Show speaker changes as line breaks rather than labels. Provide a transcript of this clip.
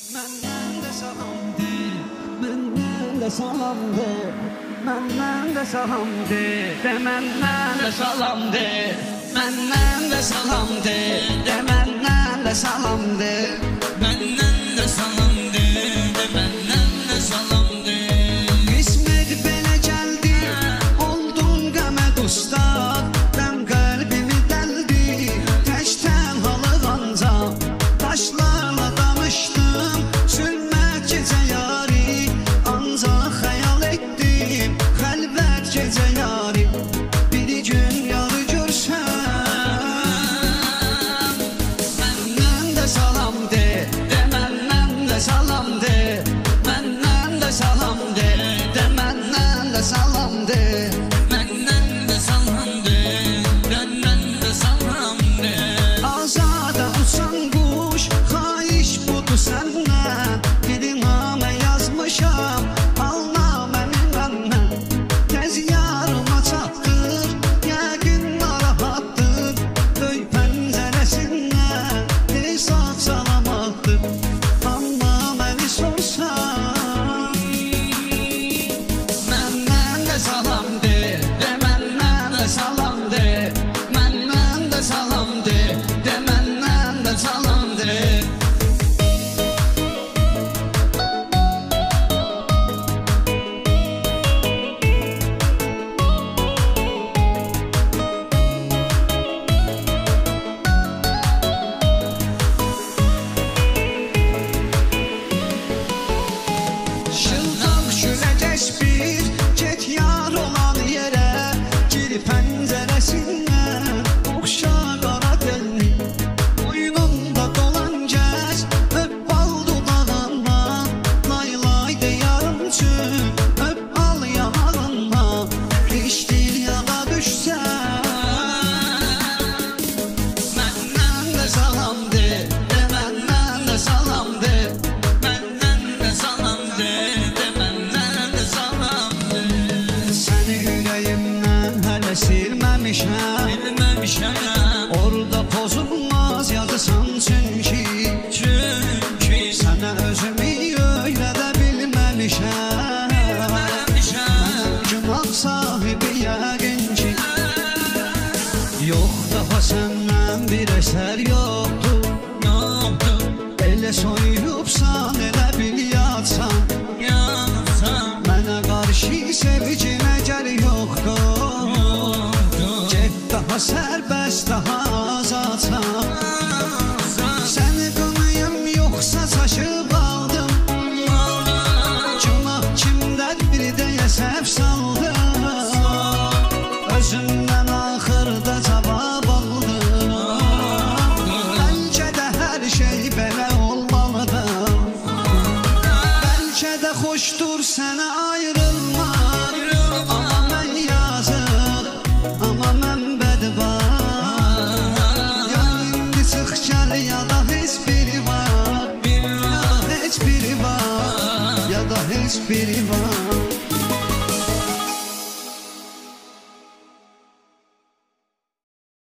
Məndən də salam de, məndən də salam de, məndən də salam de, məndən də salam de, məndən də salam de, məndən də salam de, məndən də salam de, məndən də salam de. Qismət belə gəldi, oldum qəmə dustaq, mən qəlbimi dəldi, tək tənhalıq ancaq, daşlarla danışdım, zülmət gecə yari, ancaq xəyal etdim, xəlvət gecə yari, bir gün yarı görsəm, məndən də salam de, məndən də salam de, məndən də salam de, məndən də salam de, məndən də salam de, məndən də salam de. Azada uçan quş, xahiş budur səndən, bir namə yazmışam, alnaməmi məndən, tez yarıma çatdır, yəqin narahatdır, döy pəncərəsindən, hesab salamatdır, amma məni sorsan, məndən də salam de, məndən də salam de, məndən də salam de, məndən də salam de. Şıltaq şüləcəş bir, get yar olan yerə, gir pəncərəsindən, oxşa qara telli, boynunda dolan gəz, öp bal dudağından, lay lay deyarım üçün, öp al yanağından, işdir yağa düşsən, məndən də salam de, məndən də salam de, məndən də salam de, məndən də salam de. Səni ürəyimdən hələ silməmişəm, orada pozulmaz yazısan çünki, sənə özümü öyrədə bilməmişəm, mənəm günah sahibi yəqin ki, yox daha səndən bir əsər yoxdur, elə soyulubsan, elə bil yatsan, mənə qarşı sevginə gəl yoxdur, get daha sərbəst, daha azadsan, səni qınayım yoxsa çaşıb aldım, günah kimdədir deyə səhv saldım, özümdən axırda cavab aldım, bəlkə də hər şey belə olmalıdır, bəlkə də xoşdur sənə ayrılmaq, amma mən yazıq, amma mən bədbaxt, ya indi çıx gəl ya da heç biri var, ya heç biri var, ya da heç biri var.